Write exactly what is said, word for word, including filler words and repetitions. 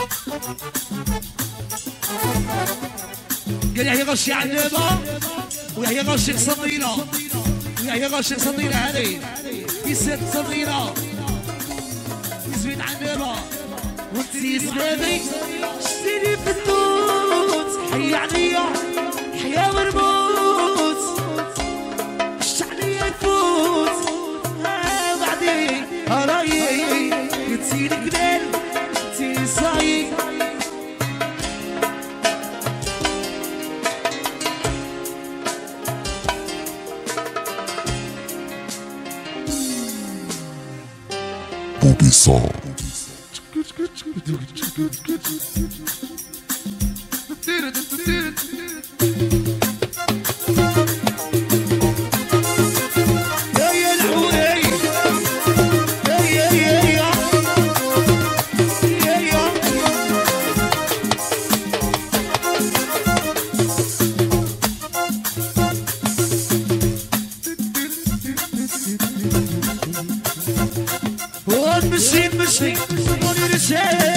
قال يحيى غشي عنبه ويحيى غشي صدينا ويحيى غشي صدينا هذه يسد صدينا يزيد عنبه وانتي سبابي شتيني في التوت حي عليا حيا ورموت الشعلية يفوت ها بعدين هراي انتي القبال انتي صايق بوبي صار مشي مشي ونرجع